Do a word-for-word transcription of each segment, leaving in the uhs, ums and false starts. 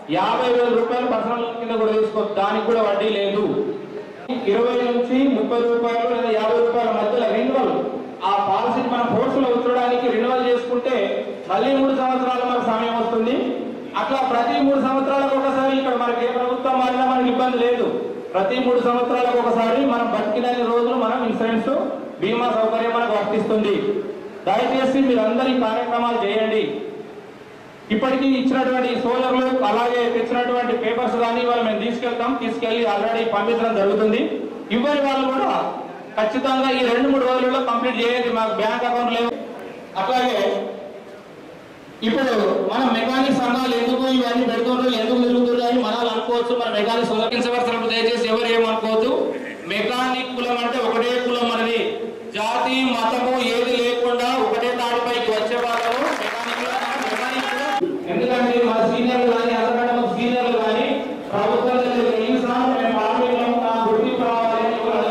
యాభై వేల రూపాయలు పర్సనల్ కింద కూడా తీసుకోవచ్చు, దానికి కూడా వడ్డీ లేదు. ఇరవై నుంచి ముప్పై రూపాయలు లేదా యాభై రూపాయల మధ్యలో రెన్యువల్, ఆ పాలసీని మనం ఫోర్స్లో ఉంచడానికి రెన్యువల్ చేసుకుంటే మళ్ళీ మూడు సంవత్సరాలు మనకు సమయం వస్తుంది. అట్లా ప్రతి మూడు సంవత్సరాలకు ఒకసారి ఇక్కడ మనకి ఏ ప్రభుత్వం మారినా మనకి ఇబ్బంది లేదు. ప్రతి మూడు సంవత్సరాలకు ఒకసారి మనం బతికినన్ని రోజులు మనం ఇన్సూరెన్స్ బీమా సౌకర్యం మనకు వర్తిస్తుంది. దయచేసి మీరు అందరి కార్యక్రమాలు చేయండి. ఇప్పటికీ ఇచ్చినటువంటి సోలర్లు అలాగే తెచ్చినటువంటి పేపర్స్ కానీ వాళ్ళు మేము తీసుకెళ్తాం, తీసుకెళ్లి ఆల్రెడీ పంపించడం జరుగుతుంది. ఇవ్వని వాళ్ళు కూడా ఖచ్చితంగా ఈ రెండు మూడు రోజుల్లో కంప్లీట్ చేయండి, మాకు బ్యాంక్ అకౌంట్ లేవు. అట్లాగే ఇప్పుడు మనం మెకానిక్ సంఘాలు ఎందుకు ఇవన్నీ పెడుతుండ్రు, ఎందుకు తిరుగుతుండ్రు అని మనం అనుకోవచ్చు. మన మెకానిక్ సంఘం దయచేసి ఎవరు ఏమనుకోవద్దు. మెకానిక్ కులం అంటే ఒకటే కులం అనేది, జాతి మతము ఏది లేకుండా ఒకటే తాడిపైకి వచ్చే వాళ్ళము మెకానిక్. ఎందుకంటే మా సీనియర్లు కానీ అంతకంటే మా సీనియర్లు కానీ ప్రభుత్వం గుర్తింపు రావాలని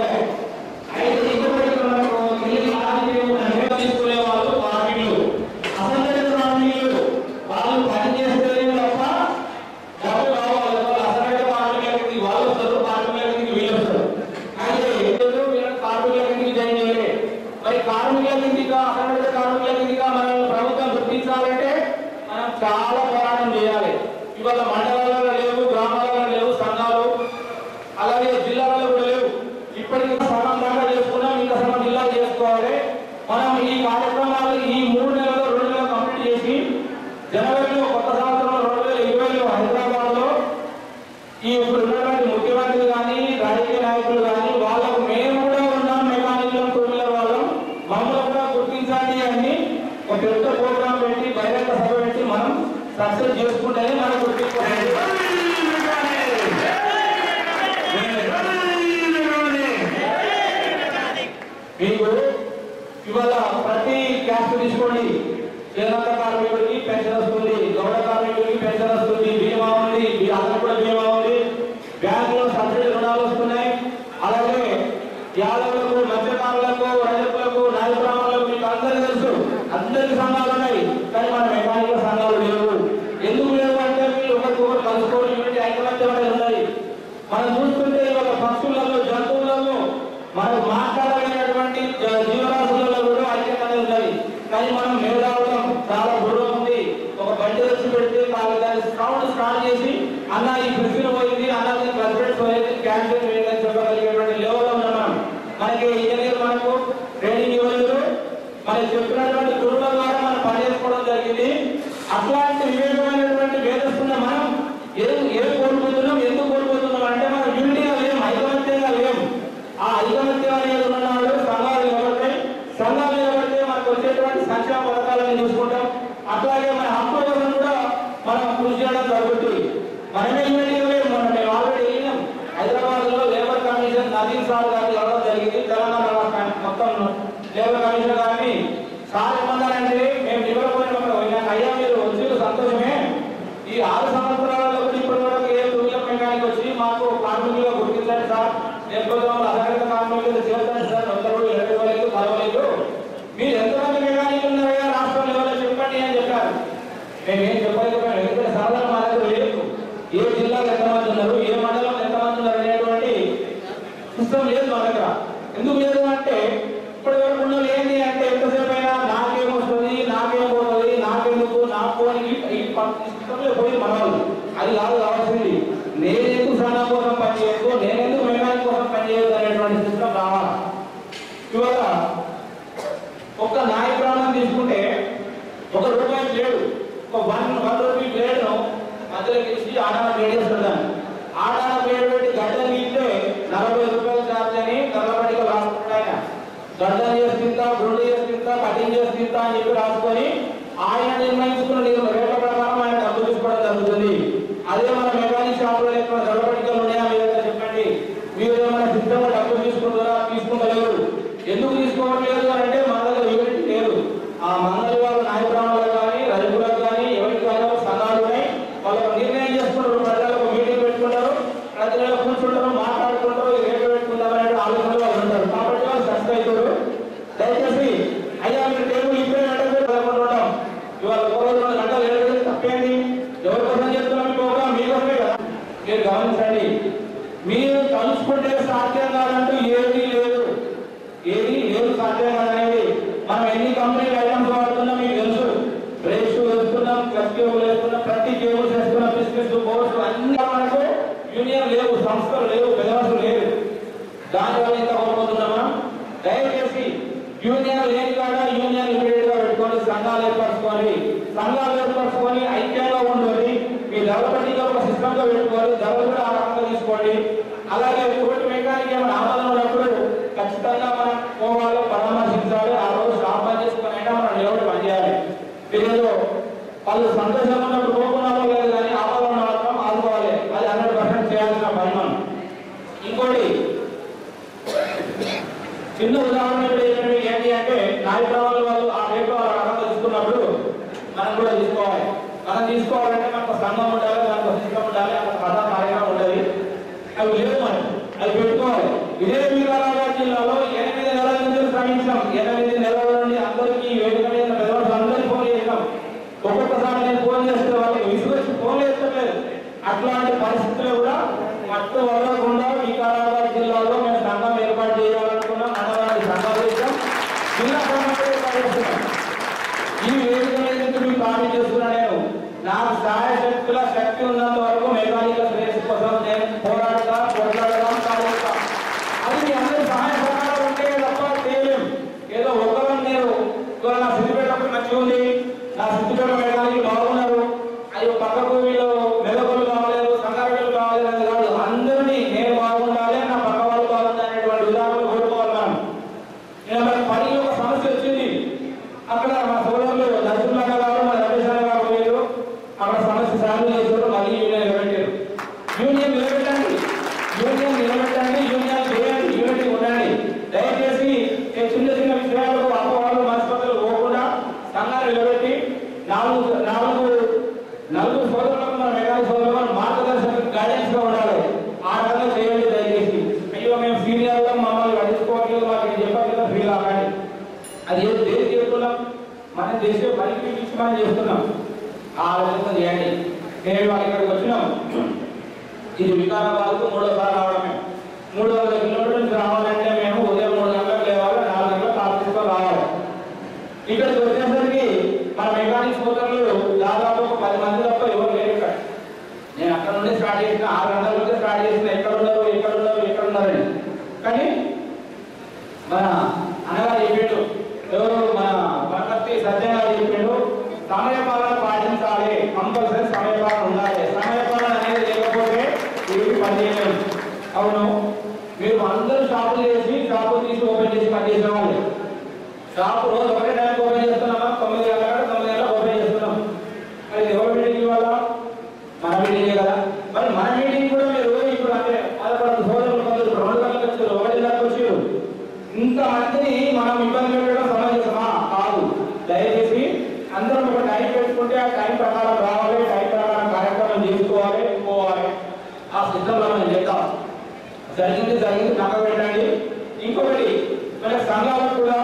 తీసుకునే వాళ్ళు కార్మికులు, అసంఘటిత కార్మికులు వాళ్ళు పనిచేస్తే తప్ప డబ్బు కావాలి. వాళ్ళు అసంఘటిత కార్మికుల కిందకి వాళ్ళు వస్తారు, కార్మికుల కిందకి వీళ్ళు వస్తారు. అయితే కార్మికుల కిందకి జాయిన్ చేయలే. మరి కార్మికుల కిందిగా అసంఘటిత కార్మికుల కిందిగా మనం ప్రభుత్వం గుర్తించాలంటే మనం చాలా పోరాటం చేయాలి. ఇవాళ మండలాలలో లేవు, గ్రామాలలో లేవు సంఘాలు, అలాగే జిల్లాలలో కూడా లేవు. ఇప్పటికీ సగం దాకా చేసుకున్నాం, ఇంకా సగం జిల్లా చేసుకోవాలి. మనం ఈ కార్యక్రమాలు ఈ మూడు నెలలు రెండు నెలలు కంప్లీట్ చేసి జనవరిలో కొత్త సంవత్సరంలో రెండు వేల ఇరవైలో హైదరాబాద్ లో ఈ ఇప్పుడు ఉన్నటువంటి ముఖ్యమంత్రి కానీ రాజకీయ నాయకులు కానీ వాళ్ళకు మేము కూడా ఉన్నాం, మెకానిక్లం టూ వీలర్ వాళ్ళం, మమ్మల్ని కూడా గుర్తించాలి అని ఒక పెద్ద ప్రోగ్రాం పెట్టి బహిరంగ సభ పెట్టి మనం సక్సెస్ చేసుకుంటేనే మనం గుర్తించుకోవాలి. మీకు ఇవాళ ప్రతి క్యాస్ట్ తీసుకోండి, చేనేత కార్మికుడికి పెన్షన్ వస్తుంది, గౌడ కార్మికుడికి పెన్షన్ వస్తుంది, బీమా ఉంది, అందరికి కూడా బీమా ఉంది, బ్యాంకులో సబ్సిడీ రుణాలు వస్తున్నాయి. అలాగే యాదవులకు, మత్స్యకారులకు, రైతులకు, నాయకురాములకు మీకు అందరికీ తెలుసు, అందరికి సంఘాలు ఉన్నాయి. కానీ మన మెకానికల్ సంఘాలు లేవు. ఎందుకు లేవు అంటే మీరు ఒకరికొకరు కలుసుకోవడం యూనిటీ ఐకమత్యం అనేది ఉన్నాయి. మనం చూస్తుంటే ఇవాళ పక్షులలో, జంతువులలో, మనం మాట్లాడగలిగినటువంటి జీవరాశులలో కూడా ఐక్యత అనేది ఉన్నది. కానీ మనం మేధావులం, చాలా బుర్ర ఉంది, ఒక బండి వచ్చి పెడితే దాని సౌండ్ స్టార్ట్ చేసి అన్న ఈ ప్రిఫిన్ పోయింది, అన్న ప్రెసిడెంట్ పోయింది, క్యాన్సర్ పోయిందని చెప్పగలిగేటువంటి లెవెల్లో ఉన్నాం మనం. మనకి ఇంజనీర్ మనకు ట్రైనింగ్ ఇవ్వలేదు, మనకి చెప్పినటువంటి గురువుల ద్వారా మనం పనిచేసుకోవడం జరిగింది. అట్లాంటి వివేకమైనటువంటి వేదస్తున్న మనం ఏం ఏం కోల్పోతున్నాం, ఎందుకు కోల్పోతున్నాం అంటే మనం యూనిటీగా లేం, ఐకమత్యంగా లేం. ఆ ఐకమత్యం అనేది ఉన్నాడు సంఘాలు నిలబడతాయి, సంఘాలు నిలబడితే మనకు వచ్చేటువంటి సంక్షేమ పథకాలను చూసుకుంటాం. అట్లాగే మన హక్కుల కోసం కూడా మనం కృషి చేయడం జరుగుతుంది. మనమే యూనిటీగా లేము. మనం మేము ఆల్రెడీ వెళ్ళినాం హైదరాబాద్ లో లేబర్ కమిషన్ నదీం సార్ గారికి రావడం జరిగింది. తెలంగాణ మొత్తం లేబర్ కమిషన్ గారిని సార్ ఏమన్నారంటే మేము నిలబడిపోయిన అయ్యా మీరు వచ్చి సంతోషమే, ఈ ఆరు సంవత్సరాలలో ఇప్పటి వరకు ఏ టూ వీలర్ మెకానిక్ వచ్చి మాకు కార్మికులుగా గుర్తించండి సార్, లేకపోతే వాళ్ళు అసంఘటిత కార్మికులు చేర్చండి సార్, అందరూ ఇరవై వేలు పర్వాలేదు, మీరు ఎంతమంది మెకానిక్ ఉన్నారో రాష్ట్రం లెవెల్లో చెప్పండి అని చెప్పారు. మేమేం చెప్పలేకపోయాం, ఎందుకంటే సాధారణ మా దగ్గర లేదు. ఏ జిల్లాలో ఎంతమంది ఉన్నారు, ఏ మండలంలో ఎంతమంది ఉన్నారు అనేటువంటి సిస్టమ్ లేదు మా దగ్గర. ఎందుకు లేదు అంటే ఇప్పటి వరకు ఉన్నది ఏంటి అంటే ఎంతసేపు అయినా నాకేమొస్తుంది, నాకేం పోతుంది, నాకెందుకు, నాకు అని ఈ సిస్టంలో పోయి మనవాళ్ళు. అది కాదు కావాల్సింది, నేనెందుకు సన్నా కోసం పనిచేయదు, నేనెందుకు మెకానిక్ కోసం పనిచేయదు అనేటువంటి సిస్టమ్ రావాలి. ఇవాళ ఒక నాయ ప్రాణం తీసుకుంటే ఒక రూపాయి ప్లేడు, ఒక వన్ వన్ రూపీ ప్లేడ్ను మధ్యలో తీసి ఆడాన ప్లేడ్ చేస్తుంటాను. ఆడాన ప్లేడ్ పెట్టి గడ్డ గీస్తే నలభై రూపాయలు ఛార్జ్ అని నల్లబడిగా రాసుకుంటా. ఆయన గడ్డ చేస్తుందా, గుండు చేస్తుందా, కటింగ్ చేస్తుందా అని చెప్పి రాసుకొని ఆయన నిర్ణయించుకున్న రేట్ల ప్రకారం ఆయన డబ్బు తీసుకోవడం జరుగుతుంది. అదే మన మెకానిక్ షాప్ లో ఎక్కడ గడబడికలు ఉన్నాయా మీ దగ్గర చెప్పండి. మీరు ఏమైనా సిద్ధంగా డబ్బు తీసుకుంటారా, తీసుకుంటలేరు. ఎందుకు తీసుకోవట్లేదు అంటే మన దగ్గర యూనిట్ లేదు. ఆ మంగళ వాళ్ళ నాయకురాములకు కానీ రైతులకు కానీ ఎవరికి కానీ సంఘాలు ఉన్నాయి, వాళ్ళు నిర్ణయం చేసుకుంటారు, ప్రజలకు మీటింగ్ పెట్టుకుంటారు, ప్రతి నెల కూర్చుంటారు, మాట్లాడుకుంటారు, రేట్లు పెట్టుకుంటారు అనే ఆలోచనలు వాళ్ళు ఉంటారు. కాబట్టి వాళ్ళు సక్సెస్ అవుతారు. దయచేసి అయ్యా మీరు టేబుల్ ఇప్పుడే గంటలు పదకొండు ఉంటాం, ఇవాళ ఒక రోజు రెండు గంటలు ఏడు మీరు గమనించండి. మీరు తలుచుకుంటే సాధ్యం కాదంటూ ఏమీ లేదు, ఏది లేదు సాధ్యం కాదనేది. మనం ఎన్ని కంపెనీలు ఐటమ్స్ వాడుతున్నాం మీకు తెలుసు. బ్రేక్స్ వేస్తున్నాం, క్లచ్ కేబుల్ వేస్తున్నాం, ప్రతి కేబుల్స్ వేస్తున్నాం, బిస్కెట్స్ బోర్డ్స్ అన్ని మనకు యూనియన్ లేవు, సంస్థలు లేవు, పెదవసలు లేవు. దానివల్ల ఇంత కోల్పోతున్నామా? దయచేసి యూనియన్ లేని కాడ యూనియన్ లిమిటెడ్ గా పెట్టుకొని సంఘాలు ఏర్పరచుకొని సంఘాలు ఏర్పరచుకొని ఐక్యంగా ఉండాలి. మీ డెవలప్మెంట్ ఒక సిస్టమ్ గా పెట్టుకోవాలి, ధరలు కూడా ఆ రకంగా తీసుకోండి. అలాగే ఒకటి మెకానిక్ ఏమైనా ఆమోదం ఉన్నప్పుడు ఖచ్చితంగా మనం పోవాలి, పరామర్శించాలి. ఆ రోజు షాప్ బంద్ చేసుకుని అయినా మనం నిలబడి పనిచేయాలి. ఏదో వాళ్ళు సంతోషంగా ఉన్నప్పుడు పోకున్నారో లేదు కానీ ఆమోదం ఉన్న మాత్రం ఆదుకోవాలి. అది హండ్రెడ్ పర్సెంట్ చేయాల్సిన పని మనం. ఇంకోటి చిన్న ఉదాహరణ ఏంటి అంటే నాయకురాలు వాళ్ళు ఆ రేపు రకంగా తీసుకున్నప్పుడు మనం కూడా తీసుకోవాలి. మనం తీసుకోవాలంటే మనకు సంఘం ఉండాలి, మనకు సిస్టమ్ ఉండాలి, మనకు కథా కార్యక్రమం ఉండాలి. అవి లేవు మనం, అవి పెట్టుకోవాలి. ఇదే వికారాబాద్ జిల్లాలో ఎనిమిది నెలల నుంచి శ్రమించాం. ఎనిమిది నెలల నుండి అందరికీ వేదిక మీద పెద్దవాళ్ళు అందరికీ ఫోన్ చేసాం. ఒక్కొక్కసారి నేను ఫోన్ చేస్తే వాళ్ళకి విసుగొచ్చి ఫోన్ చేస్తలేదు. అట్లాంటి పరిస్థితులు కూడా మట్టు వదలకుండా వికారాబాద్ జిల్లాలో మేము సంఘం ఏర్పాటు చేయాలనుకున్నాం. మనవాడి సంఘాలు చేసాం, జిల్లా సంఘం ఏర్పాటు చేస్తున్నాం. ఈ వేదిక మీద మీకు కాపీ చేస్తున్నా. నేను నాకు సహాయ శక్తుల శక్తి ఉన్నంత వరకు మెకానికల్ శ్రేయస్సు కోసం నేను పోరాడతా, పోరాడదాం, సాధిస్తా. అది మీ అందరూ సహాయ సహకారం ఉంటే తప్ప చేయలేం. ఏదో ఒకరు నేను నా సిద్ధిపేట మంచిగా ఉంది, నా సిద్ధిపేట మెకానిక్ బాగున్నారు, అయ్యో పక్కకు వీళ్ళు మెదకులు కావాలి, సంగారెడ్డిలు కావాలి అనేది కాదు. అందరినీ నేను బాగుండాలి, నా పక్క వాళ్ళు బాగుండాలి అనేటువంటి ఉదాహరణలు కోరుకోవాలి మనం. నేను పని ఒక సమస్య వచ్చింది. అక్కడ మా సోదరులు నరసింహ గారు, మా రమేష్ గారు పోయారు. అక్కడ సమస్య సాల్వ్ చేశారు. మళ్ళీ యూనియన్ నిలబెట్టారు. యూనియన్ నిలబెట్టండి, యూనియన్ నిలబెట్టండి, యూనియన్ చేయండి, యూనిటీ ఉండండి. దయచేసి చిన్న చిన్న విషయాలకు అపవాళ్ళు మనస్పతులు పోకుండా సంఘాలు నిలబెట్టి నాలుగు నాలుగు నలుగురు సోదరులకు మన మెకానిక్ సోదరులు మార్గదర్శక గైడెన్స్ గా ఉండాలి. ఆ రకంగా చేయండి దయచేసి. అయ్యో మేము సీనియర్లో మమ్మల్ని పట్టించుకోవట్లేదు, మాకు చెప్పాలి కదా ఫీల్ అవ్వండి. అది ఏదో దేశం చేస్తున్నాం, మనం చేసే పనికి ఇచ్చి మనం చేస్తున్నాం. ఆ ఆలోచన చేయండి. నేను వాళ్ళు ఇక్కడికి వచ్చినాం. ఇది వికారాబాద్కు మూడోసారి రావడమే. మూడు వందల కిలోమీటర్ల నుంచి రావాలంటే మేము ఉదయం మూడు గంటలకు లేవాలి, నాలుగు గంటలకు కార్ తీసుకొని రావాలి. ఇక్కడికి వచ్చేసరికి మన మెకానిక్ సోదరులు దాదాపు ఒక పది మంది తప్ప ఎవరు లేరు ఇక్కడ. నేను అక్కడ నుండి స్టార్ట్ చేసిన, ఆరు గంటల నుండి స్టార్ట్ చేసిన, ఎక్కడ ఉన్నారు ఎక్కడ ఉన్నారు ఎక్కడ ఉన్నారని. కానీ మన అన్నగారు చెప్పాడు, ఎవరు మన ప్రకృతి సత్యంగా చెప్పాడు, సమయపాలన పాటించాలి, కంపల్సరీ సమయపాలన ఉండాలి. సమయపాలన అనేది లేకపోతే ఏమి పనిచేయలేదు. అవును, మీరు అందరూ షాపులు చేసి షాపులు తీసి ఓపెన్ చేసి పనిచేసే వాళ్ళు. షాపు రోజు ఒకటే టైంకి ఓపెన్ చేస్తున్నామా? తొమ్మిది గంటల తొమ్మిది గంటలకు ఓపెన్ చేస్తున్నాం. అది ఎవరు మీటింగ్ ఇవ్వాలా? మన మీటింగే కదా. మరి మన మీటింగ్ కూడా మీరు ఇప్పుడు అంటే పదకొండు సోదరులు కొందరు రెండు గంటలకు వచ్చారు, ఒకటి గంటలకు వచ్చారు. ఇంతమందిని మనం ఇబ్బంది పెట్టడం సమంజసమా? కాదు. దయచేసి అందరం ఒక టైం పెట్టుకుంటే ఆ టైం ప్రకారం రావాలి, టైం ప్రకారం కార్యక్రమం చేసుకోవాలి, పోవాలి. ఆ సిద్ధంలో మనం చేద్దాం. జరిగింది జరిగింది పక్క పెట్టండి. ఇంకొకటి, మన సంఘాలకు కూడా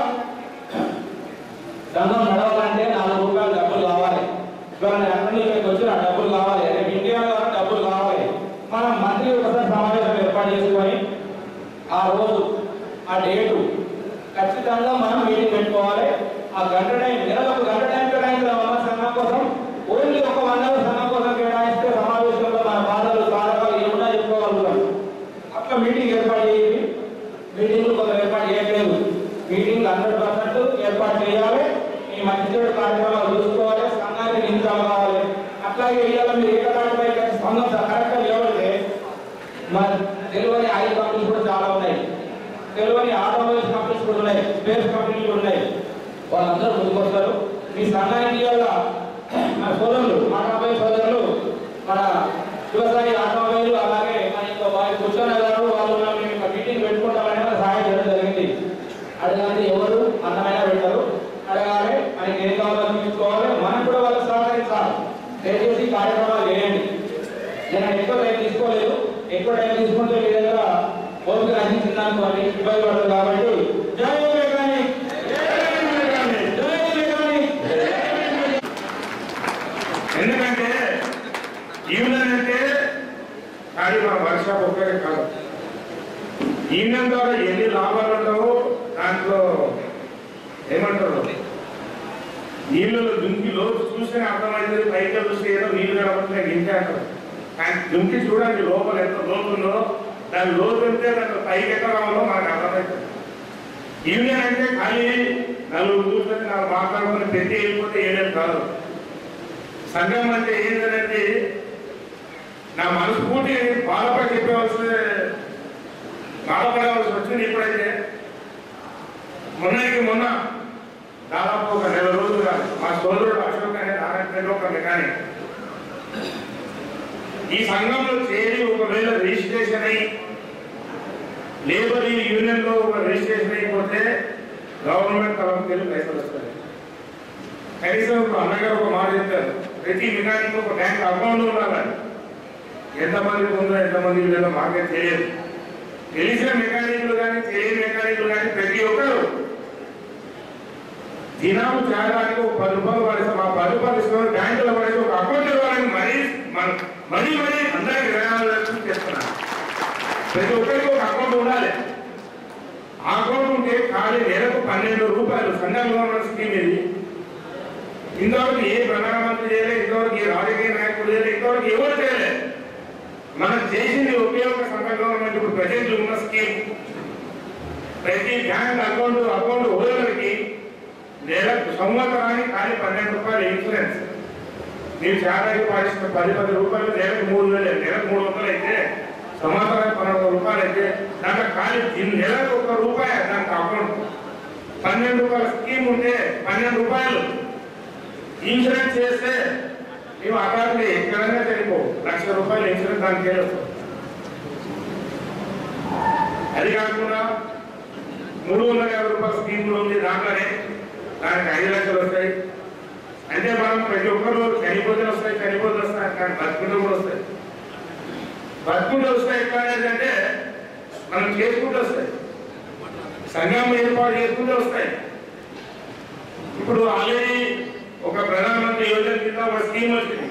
సంఘం నడవాలంటే నాలుగు రూపాయలు డబ్బులు కావాలి. ఇవాళ అక్కడి నుంచి ఇక్కడికి వచ్చిన డబ్బులు కావాలి, రేపు ఇండియా డబ్బులు కావాలి. మనం మంత్లీ ఒకసారి సమావేశం ఏర్పాటు చేసుకొని ఆ రోజు ఆ డేటు ఖచ్చితంగా మనం మీటింగ్ పెట్టుకోవాలి. ఆ గంట టైం, నెలకు ఒక గంట టైం కేటాయించడం మన సంఘం కోసం. ఓన్లీ ఒక వన్ అవర్ సంఘం కోసం కేటాయిస్తే సమావేశంలో మన బాధలు కారకాలు ఏమన్నా చెప్పుకోగలుగుతాం. అట్లా మీటింగ్ ఏర్పాటు చేయండి. మీటింగ్లు కొంత ఏర్పాటు చేయట్లేదు. మీటింగ్ హండ్రెడ్ పర్సెంట్ ఏర్పాటు చేయాలి. ఈ మంచి చెడు కార్యక్రమాలు చూసుకోవాలి, సంఘానికి నిందాలు కావాలి. అట్లాగే ఇవాళ మీరు ఏకదాటిపై సంఘం కరెక్ట్గా నిలబడితే మన తెలియని ఆయిల్ కంపెనీలు కూడా చాలా ఉన్నాయి, తెలియని ఆటోమొబైల్స్ కంపెనీస్ కూడా ఉన్నాయి, స్పేస్ కంపెనీలు కూడా ఉన్నాయి. వాళ్ళందరూ ముందుకొస్తారు. మీ సంఘానికి వల్ల మన సోదరులు ఆటోమొబైల్ సోదరులు, మన శివసాయి ఆటోమొబైల్, అలాగే మన ఇంకో వారి కూర్చొని గారు వాళ్ళు మేము మీటింగ్ పెట్టుకుంటామని సహాయం చేయడం జరిగింది. అడగాలి, ఎవరు అన్నమైనా పెట్టారు, అడగాలి, మనకి ఏం కావాలో చూపించుకోవాలి, మనం కూడా వాళ్ళకి సహకరించాలి. దయచేసి కార్యక్రమాలు చేయండి. నేను ఎక్కువ టైం తీసుకోలేదు, ఎక్కువ టైం తీసుకుంటే మీ దగ్గర ఓపిక రచించిందానికి వాళ్ళు ఇబ్బంది పడదు. కాబట్టి జై మెకానిక్, ఎందుకంటే యూనియన్ అంటే కానీ మన వర్షాప్ ఒక్కరే కాదు. యూనియన్ ద్వారా ఎన్ని లాభాలు ఉంటావో దాంట్లో ఏమంటారు, నీళ్ళలో దుంకి లోతు చూస్తేనే అర్థమవుతుంది. పైకి చూస్తే ఏదో నీళ్ళు కనబడుతున్నాయి గింజ అంటారు. కానీ దుంకి చూడండి లోపల ఎంత లోతు ఉందో, దాని లోతు ఉంటే దాని పైకి ఎక్కడ రావాలో మనకు అర్థమవుతుంది. యూనియన్ అంటే ఖాళీ నలుగురు కూర్చొని నాలుగు మాట్లాడుకుని పెట్టి వెళ్ళిపోతే ఏడేది కాదు. సంఘం అంటే ఏంటంటే నా మనస్ఫూర్తి బాధపడి చెప్పవలసి బాధపడవలసి వచ్చింది. ఇప్పుడైతే మొన్నకి మొన్న దాదాపు ఒక నెల రోజులుగా మా సోదరుడు అశోక్ అనే నారాయణ ఒక మెకానిక్ ఈ సంఘంలో చేరి ఒకవేళ రిజిస్ట్రేషన్ అయ్యి లేబర్ యూనియన్ లో ఒక రిజిస్ట్రేషన్ అయిపోతే గవర్నమెంట్ తరఫున పైసలు వస్తాయి. కనీసం ఇప్పుడు అన్నగారు ఒక మాట చెప్తారు, ప్రతి మెకానిక్ ఒక బ్యాంక్ అకౌంట్ ఉండాలని. ఎంతమందికి ఉందో ఎంతమంది లేదో మాకే తెలియదు. తెలిసిన మెకానిక్లు కానీ తెలియని మెకానిక్లు కానీ ప్రతి ఒక్కరు దినం చేయడానికి ఒక పది రూపాయలు పడేసి మా పది రూపాయలు ఇస్తున్నారు బ్యాంకులో పడేసి ఒక అకౌంట్ ఇవ్వాలని మరీ మరీ మరీ అందరికీ విధానాలు చేస్తున్నారు. ప్రతి ఒక్కరికి ఒక అకౌంట్ ఉండాలి. ఆ అకౌంట్ ఉంటే ఖాళీ నెలకు పన్నెండు రూపాయలు సంఘం గవర్నమెంట్ స్కీమ్ ఇది. ఇంతవరకు ఏ ప్రధానమంత్రి చేయలేదు, ఇంతవరకు ఏ రాజకీయ నాయకుడు చేయలేదు, ఇంతవరకు ఎవరు చేయలేదు. మనం చేసింది ఒకే ఒక సంఘం గవర్నమెంట్ ఇప్పుడు ప్రజెంట్ ఉన్న స్కీమ్. ప్రతి బ్యాంక్ అకౌంట్ అకౌంట్ హోల్డర్కి నెలకు సంవత్సరానికి ఖాళీ పన్నెండు రూపాయలు ఇన్సూరెన్స్. మీరు శాతానికి పాటిస్తున్న పది పది రూపాయలు నెలకు మూడు వేలు నెలకు మూడు వందలు అయితే సంవత్సరానికి పన్నెండు రూపాయలు అయితే దాంట్లో ఖాళీ నెలకు ఒక రూపాయి దానికి అకౌంట్. పన్నెండు రూపాయల స్కీమ్ ఉంటే పన్నెండు రూపాయలు ఇన్సూరెన్స్ చేస్తే మేము అకాలంలో ఎక్కడైనా చనిపో లక్ష రూపాయలు ఇన్సూరెన్స్ దానికి చేయవచ్చు. అది కాకుండా మూడు వందల యాభై రూపాయల స్కీమ్ కూడా ఉంది. దాంట్లోనే దానికి ఐదు లక్షలు వస్తాయి. అంటే మనం ప్రతి ఒక్కరు చనిపోతే వస్తాయి చనిపోతే వస్తాయి కానీ బతుకుంటే కూడా వస్తాయి. బతుకుంటే వస్తాయి ఎట్లా అంటే మనం చేసుకుంటూ వస్తాయి, సంఘం ఏర్పాటు చేసుకుంటూ వస్తాయి. ఇప్పుడు ఆల్రెడీ ఒక ప్రధానమంత్రి యోజన కింద ఒక స్కీమ్ వచ్చింది.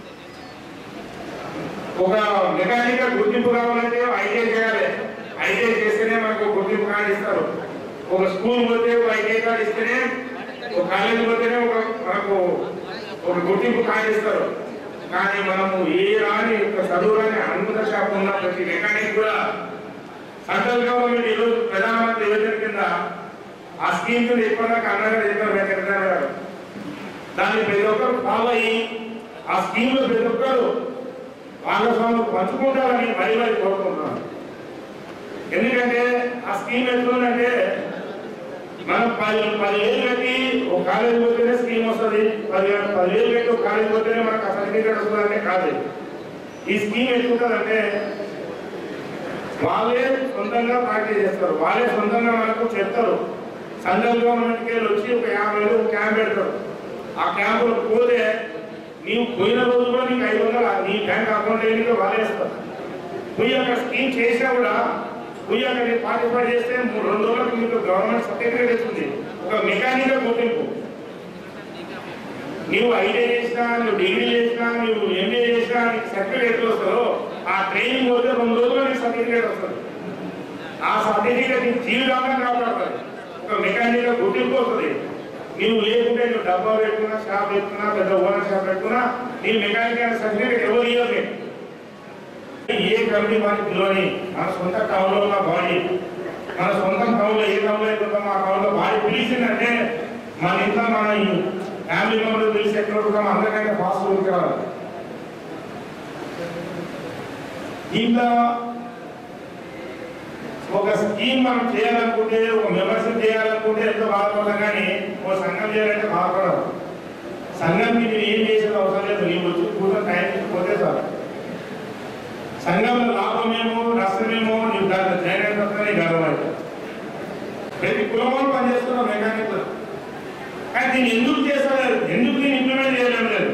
ఒక మెకానికల్ గుర్తింపు కావాలంటే ఐటీఐ చేయాలి. ఐటీఐ చేస్తేనే మనకు గుర్తింపు కార్డు ఇస్తారు. ఒక స్కూల్ పోతే ఒక ఐటీఐ కార్డు ఇస్తేనే, ఒక కాలేజీ పోతేనే ఒక మనకు ఒక గుర్తింపు కార్డు ఇస్తారు. కానీ మనము ఏ రాని ఒక చదువు రాని అనుమత షాప్ ఉన్న ప్రతి మెకానిక్ కూడా సెంట్రల్ గవర్నమెంట్ ఈరోజు ప్రధానమంత్రి యోజన కింద ఆ స్కీమ్ కింద ఇప్పటిదాకా అన్నగా చెప్పారు వెంకటరావు గారు. దాన్ని ప్రతి ఒక్కరు ఫాలో అయ్యి ఆ స్కీమ్ లో ప్రతి ఒక్కరు భాగస్వాములు పంచుకుంటారని మరీ మరీ కోరుకుంటున్నాను. ఎందుకంటే ఆ స్కీమ్ ఎట్లుందంటే మనం పది పదివేలు పెట్టి ఒక కాలేజీ పోతేనే స్కీమ్ వస్తుంది, పది పదివేలు పెట్టి ఒక కాలేజీ పోతేనే మనకు ఆ సర్టిఫికేట్ వస్తుందంటే కాదు. ఈ స్కీమ్ ఎట్లుంటుందంటే వాళ్ళే సొంతంగా ప్రాక్టీస్ చేస్తారు, వాళ్ళే సొంతంగా మనకు చెప్తారు. సెంట్రల్ గవర్నమెంట్కి వెళ్ళి వచ్చి ఒక యాభై వేలు ఒక క్యాంప్ పెడతారు. ఆ క్యాంపులో పోతే నీవు పోయిన రోజు కూడా నీకు ఐదు వందలు నీ బ్యాంక్ అకౌంట్ ఏమిటో వాళ్ళేస్తారు. పోయి అక్కడ స్కీమ్ చేసినా కూడా పోయి అక్కడ నేను పార్టిసిపేట్ చేస్తే మూడు రెండు రోజులకు మీకు గవర్నమెంట్ సర్టిఫికేట్ ఇస్తుంది, ఒక మెకానికల్ గుర్తింపు. నువ్వు ఐటీఐ చేసినా, నువ్వు డిగ్రీ చేసినా, నువ్వు ఎంబీఏ చేసినా నీకు సర్టిఫికేట్ ఎట్లా వస్తుందో ఆ ట్రైనింగ్ పోతే రెండు రోజుల్లో నీకు సర్టిఫికేట్ వస్తుంది. ఆ సర్టిఫికేట్ నీకు జీవితాంతం కాపాడుతుంది, ఒక మెకానికల్ గుర్తింపు వస్తుంది. నువ్వు లేకుంటే నువ్వు డబ్బా పెట్టుకున్నా, షాప్ పెట్టుకున్నా, పెద్ద ఓనర్ షాప్ పెట్టుకున్నా నీ మెకానికల్ సర్టిఫికేట్ ఎవరు ఇవ్వదు. ఏ కంపెనీ వారికి పిలువని మన సొంత టౌన్లో ఉన్న బాడీ, మన సొంత టౌన్లో ఏ టౌన్లో అయిపోతాం ఆ టౌన్లో బాడీ పిలిచిందంటే మన ఇంట్లో మన ఫ్యామిలీ మెంబర్ పిలిచి ఎక్కడ ఉంటాం అందరికంటే ఫాస్ట్ ఉరికావాలి. దీంట్లో ఒక స్కీమ్ మనం చేయాలనుకుంటే, ఒక మెంబర్షిప్ చేయాలనుకుంటే ఎంతో బాధపడతాం. కానీ ఒక సంఘం చేయాలంటే బాధపడదు. సంఘంకి నేను ఏం చేసేది అవసరం లేదు, నీవు వచ్చి కూర్చొని టైం పోతే సార్. సంఘంలో లాభమేమో నష్టమేమో నీవు దాంట్లో జాయిన్ అయిపోతున్నా నీకు అర్థమవుతుంది. ప్రతి కులంలో పనిచేస్తున్న మెకానిక్ కానీ దీన్ని ఎందుకు చేస్తలేదు, ఎందుకు దీన్ని ఇంప్లిమెంట్ చేయడం లేదు.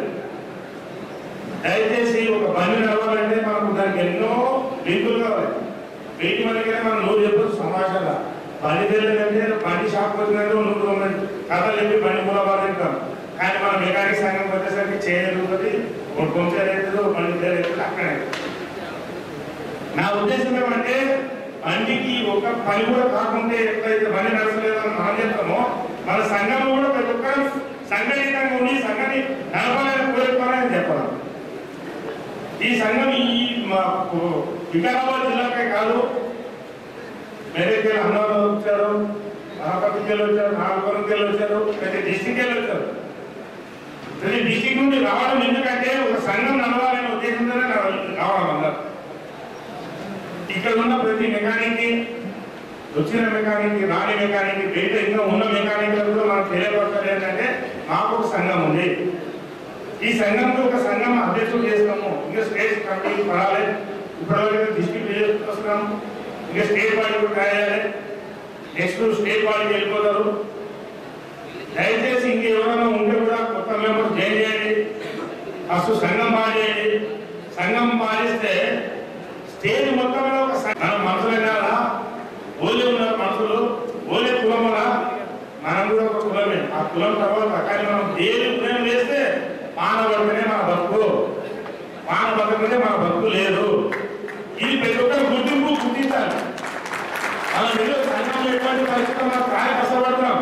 దయచేసి ఒక బండి నడవాలంటే మనకు దానికి ఎన్నో లింకులు కావాలి. వీటి మనకైనా మనం నూరు చెప్పచ్చు సమాచారం. బండి తెలియదంటే బండి షాప్ వచ్చినట్టు నూరు తొమ్మిది కథలు చెప్పి బండి మూల బాధింటాం. కానీ మన మెకానిక్ సంఘం వచ్చేసరికి చేయగలుగుతుంది, ఒక కొంచెం అవుతుందో బండి అవుతుంది అక్కడే. నా ఉద్దేశం ఏమంటే బండికి ఒక పని కూడా కాకుండా ఎట్లయితే బండి నడచలేదని మనం చెప్తామో మన సంఘంలో కూడా ప్రతి ఒక్కరు సంఘటితంగా ఉండి సంఘాన్ని నడపాలని కోరుకోవాలని చెప్పాలి. ఈ సంఘం ఈ వికారాబాద్ జిల్లాకే కాదు, మెదక్కి అన్నవరం వచ్చారు, మహాపతికి వచ్చారు, నాగపురంకి వచ్చారు, ప్రతి డిస్టిక్ వచ్చారు. ప్రతి డిస్టిక్ నుండి రావడం ఎందుకంటే ఒక సంఘం నడవాలనే ఉద్దేశంతోనే రావడం అందరు. ఇక్కడ ఉన్న ప్రతి మెకానిక్ వచ్చిన మెకానిక్ రాని మెకానిక్ బయట ఇంకా ఉన్న మెకానిక్లు కూడా మనకు తెలియపరచాలి ఏంటంటే మాకు ఒక సంఘం ఉంది. ఈ సంఘంలో ఒక సంఘం అధ్యక్షులు చేస్తాము, ఇంకా స్టేట్ కమిటీ పడాలి, ఇప్పటివరకు డిస్ట్రిక్ట్ చేసుకొస్తున్నాము, ఇంకా స్టేట్ బాడీ కూడా కాయాలి, నెక్స్ట్ స్టేట్ బాడీకి వెళ్ళిపోతారు. దయచేసి ఇంకెవరైనా ఉంటే కూడా కొత్త మెంబర్స్ జాయిన్ చేయండి, ఫస్ట్ సంఘం మారేయండి. సంఘం మారిస్తే స్టేట్ మొత్తంలో ఒక మన మనుషులే కాదా, ఓలే ఉన్నారు మనుషులు, ఓలే కులములా, మనం కూడా ఒక కులమే. ఆ కులం తర్వాత కానీ మనం దేని ఉదయం చేస్తే మానవడమే మన బతుకు, మానవ బతుకునే మన బతుకు లేదు. ఇది ప్రతి ఒక్కరు గుర్తింపు గుర్తించాలి. మనం మీరు సంఘంలో ఎటువంటి పరిస్థితులు మనం ప్రాయ కష్టపడుతున్నాం.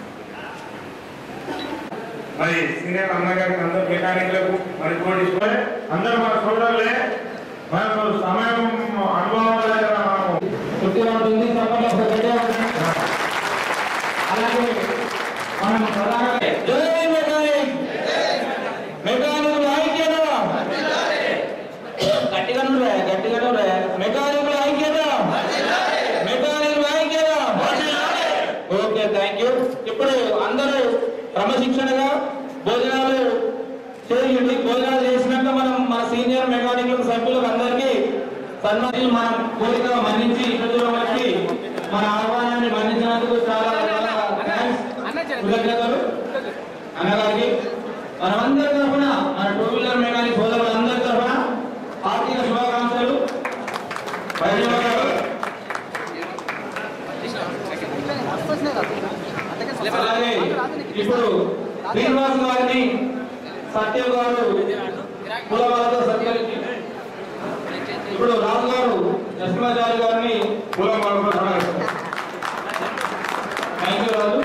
మరి సీనియర్ అన్నగారికి అందరు మెకానిక్లకు మరి కోటి అందరూ మన సోదరులే, మనకు సమయం అనుభవం దగ్గర మనము ఉంటుంది. అలాగే మనం ప్రధానంగా జై మెకానిక్ మెకానికుల ఐక్యత, గట్టిగా గట్టిగా మెకానికుల ఐక్యత, మెకానికుల ఐక్యత. Okay, thank you. ఇప్పుడు అందరూ క్రమశిక్షణగా భోజనాలు చేయండి. భోజనాలు చేసినాక మనం మన సీనియర్ మెకానిక్ల సభ్యులకు అందరికీ సన్మానం మనం కోరిక మన్నించి ఇంత దూరం వచ్చి మన ఆహ్వానాన్ని మన్నించినందుకు చాలా కృతజ్ఞతలు అన్నగారికి. మనమందరి తరఫున మన టూ వీలర్ మెకానిక్ సోదరులందరి తరఫున ఆర్థిక శుభాకాంక్షలు. అలాగే ఇప్పుడు శ్రీనివాస్ గారిని సత్యం గారు కులవాళ్ళతో సత్కరించి ఇప్పుడు రాజు గారు నరసింహాచారి గారిని కులం థ్యాంక్ యూ రాజు.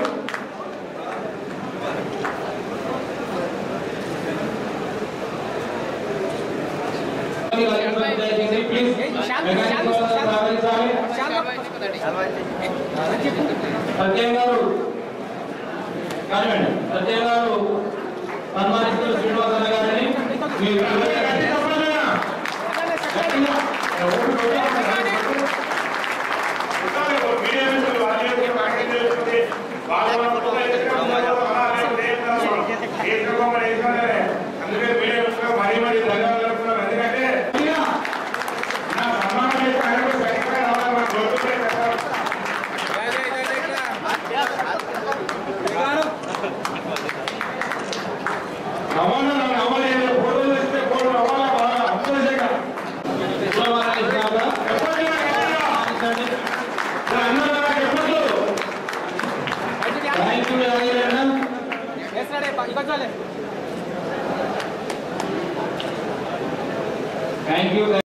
సత్యం గారు కానివ్వండి, సత్యం గారు సన్మానిస్తున్న శ్రీనివాస గారిని అందుకే మీడియా మరీ మరీ ధన్యవాదాలు. ఎందుకంటే నా సన్మానం రవాణా అవ్వలేదు, ఫోటోలు ఇస్తే ఫోటో రవాణా బాగా అప్సరిగా థ్యాంక్ యూ.